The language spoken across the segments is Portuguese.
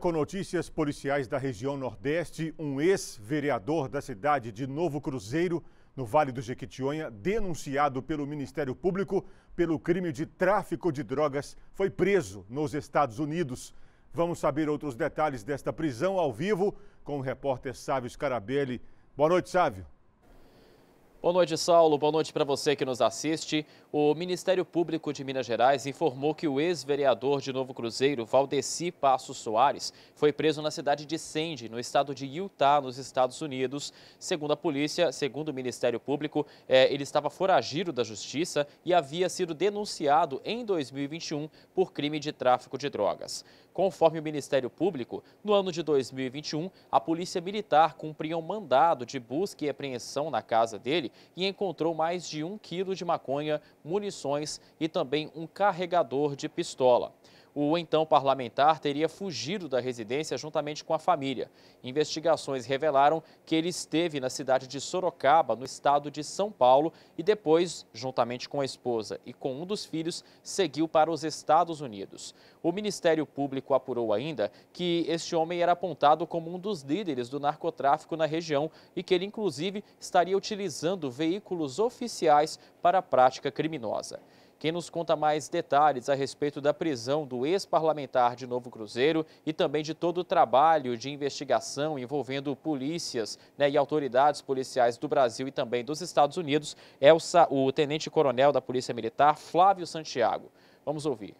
Com notícias policiais da região Nordeste, um ex-vereador da cidade de Novo Cruzeiro, no Vale do Jequitinhonha, denunciado pelo Ministério Público pelo crime de tráfico de drogas, foi preso nos Estados Unidos. Vamos saber outros detalhes desta prisão ao vivo com o repórter Sávio Scarabelli. Boa noite, Sávio. Boa noite, Saulo. Boa noite para você que nos assiste. O Ministério Público de Minas Gerais informou que o ex-vereador de Novo Cruzeiro, Valdeci Passos Soares, foi preso na cidade de Sandy, no estado de Utah, nos Estados Unidos. Segundo a polícia, segundo o Ministério Público, ele estava foragido da justiça e havia sido denunciado em 2021 por crime de tráfico de drogas. Conforme o Ministério Público, no ano de 2021, a Polícia Militar cumpria um mandado de busca e apreensão na casa dele e encontrou mais de 1 quilo de maconha, munições e também um carregador de pistola. O então parlamentar teria fugido da residência juntamente com a família. Investigações revelaram que ele esteve na cidade de Sorocaba, no estado de São Paulo, e depois, juntamente com a esposa e com um dos filhos, seguiu para os Estados Unidos. O Ministério Público apurou ainda que este homem era apontado como um dos líderes do narcotráfico na região e que ele, inclusive, estaria utilizando veículos oficiais para a prática criminosa. Quem nos conta mais detalhes a respeito da prisão do ex-parlamentar de Novo Cruzeiro e também de todo o trabalho de investigação envolvendo polícias, e autoridades policiais do Brasil e também dos Estados Unidos é o tenente-coronel da Polícia Militar, Flávio Santiago. Vamos ouvir.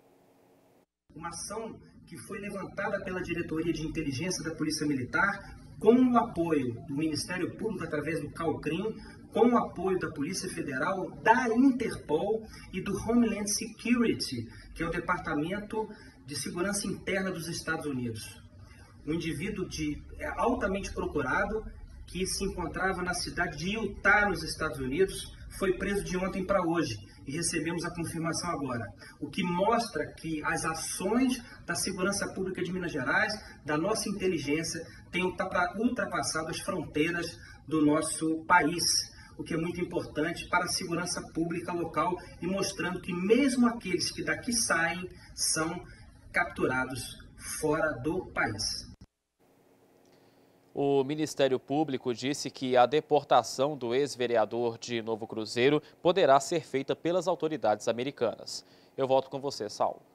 Uma ação que foi levantada pela Diretoria de Inteligência da Polícia Militar com o apoio do Ministério Público através do CALCRIM, com o apoio da Polícia Federal, da Interpol e do Homeland Security, que é o Departamento de Segurança Interna dos Estados Unidos. Um indivíduo altamente procurado que se encontrava na cidade de Utah, nos Estados Unidos, foi preso de ontem para hoje e recebemos a confirmação agora. O que mostra que as ações da Segurança Pública de Minas Gerais, da nossa inteligência, têm ultrapassado as fronteiras do nosso país, o que é muito importante para a segurança pública local e mostrando que mesmo aqueles que daqui saem são capturados fora do país. O Ministério Público disse que a deportação do ex-vereador de Novo Cruzeiro poderá ser feita pelas autoridades americanas. Eu volto com você, Saulo.